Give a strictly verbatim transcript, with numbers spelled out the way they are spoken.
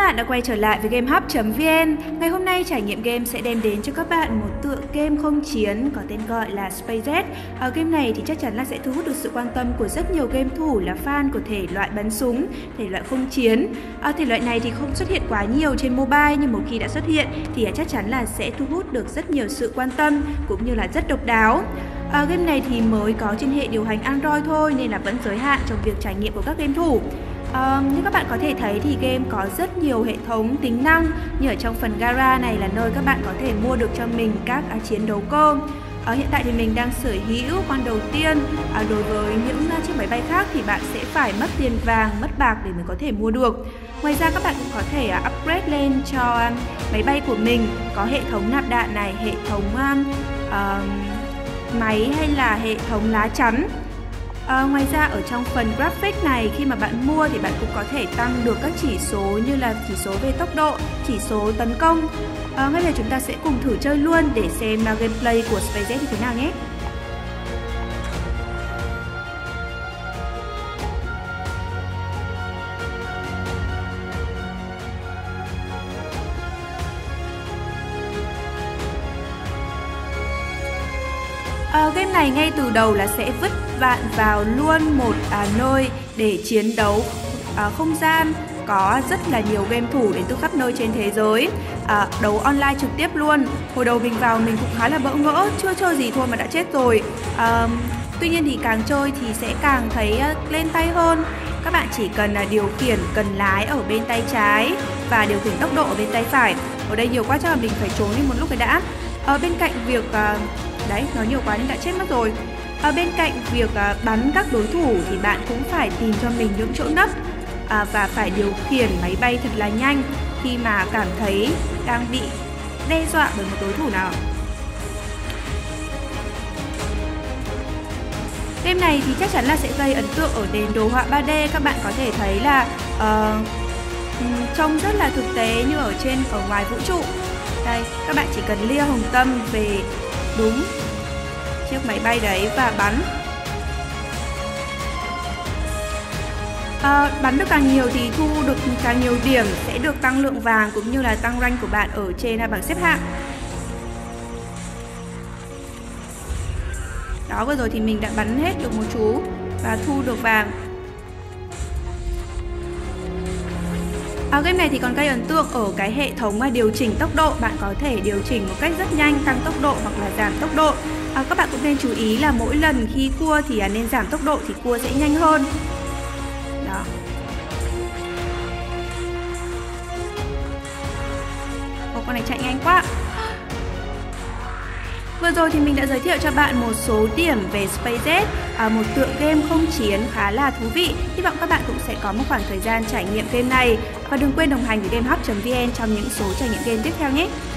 bạn đã quay trở lại với GameHub chấm vn. Ngày hôm nay trải nghiệm game sẽ đem đến cho các bạn một tựa game không chiến có tên gọi là SpaceJet. Ở game này thì chắc chắn là sẽ thu hút được sự quan tâm của rất nhiều game thủ là fan của thể loại bắn súng, thể loại không chiến. Ở thể loại này thì không xuất hiện quá nhiều trên mobile, nhưng một khi đã xuất hiện thì chắc chắn là sẽ thu hút được rất nhiều sự quan tâm cũng như là rất độc đáo. À, game này thì mới có trên hệ điều hành Android thôi nên là vẫn giới hạn trong việc trải nghiệm của các game thủ. À, như các bạn có thể thấy thì game có rất nhiều hệ thống tính năng, như ở trong phần gara này là nơi các bạn có thể mua được cho mình các à, chiến đấu cơ. À, hiện tại thì mình đang sở hữu con đầu tiên. À, đối với những chiếc máy bay khác thì bạn sẽ phải mất tiền vàng, mất bạc để mới có thể mua được. Ngoài ra các bạn cũng có thể uh, upgrade lên cho um, máy bay của mình có hệ thống nạp đạn này, hệ thống um, uh, máy hay là hệ thống lá chắn. À, ngoài ra ở trong phần graphic này, khi mà bạn mua thì bạn cũng có thể tăng được các chỉ số như là chỉ số về tốc độ, chỉ số tấn công. À, ngay bây giờ chúng ta sẽ cùng thử chơi luôn để xem uh, gameplay của SpaceJet như thế nào nhé. À, game này ngay từ đầu là sẽ vứt bạn vào luôn một à, nơi để chiến đấu à, không gian có rất là nhiều game thủ đến từ khắp nơi trên thế giới, à, đấu online trực tiếp luôn. Hồi đầu mình vào mình cũng khá là bỡ ngỡ, chưa chơi gì thôi mà đã chết rồi. À, tuy nhiên thì càng chơi thì sẽ càng thấy uh, lên tay hơn. Các bạn chỉ cần uh, điều khiển cần lái ở bên tay trái và điều khiển tốc độ ở bên tay phải. Ở đây nhiều quá chắc là mình phải trốn đi một lúc cái đã. Ở bên cạnh việc uh, đấy, nói nhiều quá nên đã chết mất rồi. Ở bên cạnh việc uh, bắn các đối thủ thì bạn cũng phải tìm cho mình những chỗ nấp uh, và phải điều khiển máy bay thật là nhanh khi mà cảm thấy đang bị đe dọa bởi một đối thủ nào. Game này thì chắc chắn là sẽ gây ấn tượng ở nền đồ họa ba D. Các bạn có thể thấy là uh, trông rất là thực tế như ở trên ở ngoài vũ trụ. Đây, các bạn chỉ cần lia hồng tâm về đúng chiếc máy bay đấy và bắn. À, bắn được càng nhiều thì thu được càng nhiều điểm, sẽ được tăng lượng vàng cũng như là tăng rank của bạn ở trên bảng xếp hạng. Đó, vừa rồi thì mình đã bắn hết được một chú và thu được vàng. À, game này thì còn gây ấn tượng ở cái hệ thống mà điều chỉnh tốc độ. Bạn có thể điều chỉnh một cách rất nhanh, tăng tốc độ hoặc là giảm tốc độ. À, các bạn cũng nên chú ý là mỗi lần khi cua thì nên giảm tốc độ thì cua sẽ nhanh hơn. Đó. Ồ, con này chạy nhanh quá. Vừa rồi thì mình đã giới thiệu cho bạn một số điểm về SpaceJet, à, một tựa game không chiến khá là thú vị. Hy vọng các bạn cũng sẽ có một khoảng thời gian trải nghiệm game này. Và đừng quên đồng hành với GameHub chấm vn trong những số trải nghiệm game tiếp theo nhé.